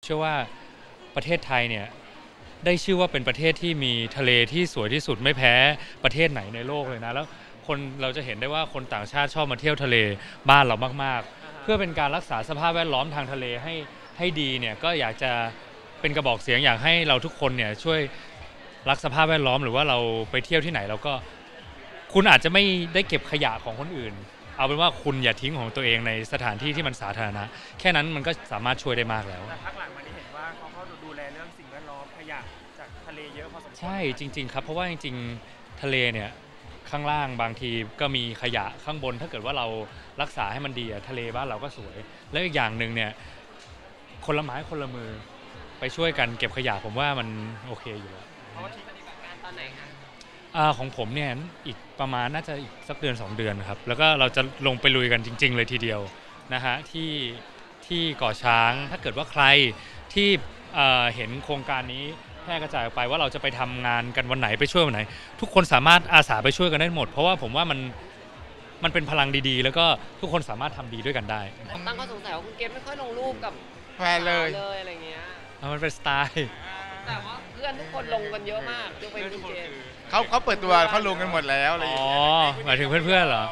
ชื่อว่าประเทศไทยเนี่ยได้ชื่อว่าเป็นประเทศที่มีทะเลที่สวยที่สุดไม่แพ้ประเทศไหนในโลกเลยนะแล้วคนเราจะเห็นได้ว่าคนต่างชาติชอบมาเที่ยวทะเลบ้านเรามากๆเพื่อเป็นการรักษาสภาพแวดล้อมทางทะเลให้ดีเนี่ยก็อยากจะเป็นกระบอกเสียงอยากให้เราทุกคนเนี่ยช่วยรักสภาพแวดล้อมหรือว่าเราไปเที่ยวที่ไหนเราก็คุณอาจจะไม่ได้เก็บขยะของคนอื่นเอาเป็นว่าคุณอย่าทิ้งของตัวเองในสถานที่ที่มันสาธารณะแค่นั้นมันก็สามารถช่วยได้มากแล้วแต่พักหลังมานี้เห็นว่าเขาดูแลเรื่องสิ่งแวดล้อมขยะจากทะเลเยอะพอสมควรใช่จริงๆครับเพราะว่าจริงๆทะเลเนี่ยข้างล่างบางทีก็มีขยะข้างบนถ้าเกิดว่าเรารักษาให้มันดีทะเลบ้านเราก็สวยแล้วอีกอย่างหนึ่งเนี่ยคนละไม้คนละมือไปช่วยกันเก็บขยะผมว่ามันโอเคอยู่แล้วเขาทิ้งปฏิบัติการตอนไหนคะของผมเนี่ยอีกประมาณน่าจะอีกสักเดือน2 เดือนครับแล้วก็เราจะลงไปลุยกันจริงๆเลยทีเดียวนะฮะที่เกาะช้างถ้าเกิดว่าใครที่เห็นโครงการนี้แพร่กระจายออกไปว่าเราจะไปทำงานกันวันไหนไปช่วยวันไหนทุกคนสามารถอาสาไปช่วยกันได้หมดเพราะว่าผมว่ามันเป็นพลังดีๆแล้วก็ทุกคนสามารถทำดีด้วยกันได้ตั้งข้อสงสัยว่าคุณเกมไม่ค่อยลงรูปกับแฟนเลยอะไรเงี้ยมันเป็นสไตล์แต่ว่าเพื่อนทุกคนลงกันเยอะมากยกเว้นคุณเกมเขาเปิดตัวเขาลงกันหมดแล้วอะไรอย่างเงี้ยหมายถึงเพื่อนๆเหรอ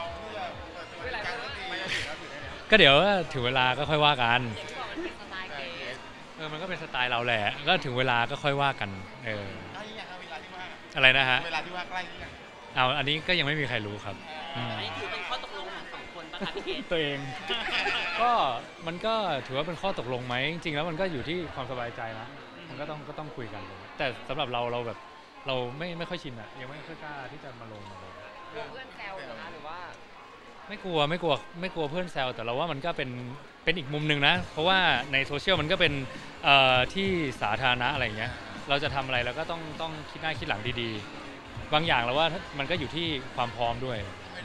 ก็เดี๋ยวถึงเวลาก็ค่อยว่ากันมันก็เป็นสไตล์เราแหละก็ถึงเวลาก็ค่อยว่ากันอะไรนะฮะเวลาที่ว่าใกล้ที่อันนี้ก็ยังไม่มีใครรู้ครับอันนี้ถือเป็นข้อตกลงของ2 คนป่ะคะพี่เกศตัวเองก็มันก็ถือว่าเป็นข้อตกลงไหมจริงๆแล้วมันก็อยู่ที่ความสบายใจนะมันก็ต้องคุยกันแต่สำหรับเราแบบเราไม่ค่อยชินอ่ะยังไม่ค่อยกล้าที่จะมาลงมาเลยเพื่อนแซวเหรอคะหรือว่าไม่กลัวเพื่อนแซวแต่เราว่ามันก็เป็นอีกมุมนึงนะเพราะว่าในโซเชียลมันก็เป็นที่สาธารณะอะไรอย่างเงี้ยเราจะทำอะไรแล้วก็ต้องคิดหน้าคิดหลังดีๆบางอย่างเราว่ามันก็อยู่ที่ความพร้อมด้วย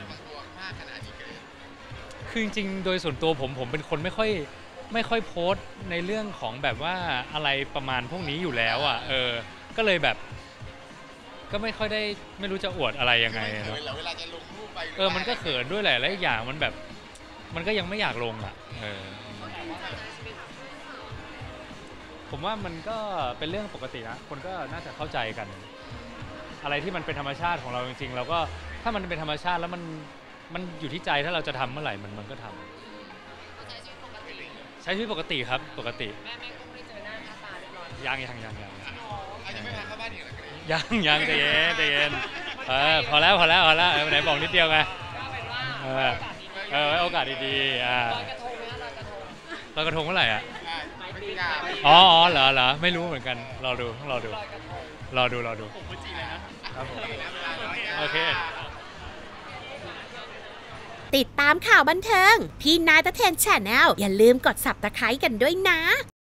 คือจริงๆโดยส่วนตัวผมเป็นคนไม่ค่อยโพสต์ในเรื่องของแบบว่าอะไรประมาณพวกนี้อยู่แล้วอ่ะก็เลยแบบก็ไม่ค่อยได้ไม่รู้จะอวดอะไรยังไงเนาะเวลาจะลงรูปไปมันก็เขินด้วยแหละและอีกอย่างมันแบบมันก็ยังไม่อยากลงอ่ะผมว่ามันก็เป็นเรื่องปกตินะคนก็น่าจะเข้าใจกันอะไรที่มันเป็นธรรมชาติของเราจริงๆเราก็ถ้ามันเป็นธรรมชาติแล้วมันอยู่ที่ใจถ้าเราจะทำเมื่อไหร่มันก็ทำใช้ชีวิตปกติครับปกติแม่ก็ไม่เจอหน้าค่าตาเรียบร้อยยังไม่พาเข้าบ้านอีกหรอยังใจเย็นพอแล้วไหนบอกนิดเดียวไงโอกาสดีๆลอยกระทงไหมคะลอยกระทงเมื่อไหร่อ่ะเหรอไม่รู้เหมือนกันรอดูผมพูดจริงเลยนะครับผมโอเคติดตามข่าวบันเทิงพี่นายตะเทน Channel อย่าลืมกด Subscribe กันด้วยนะ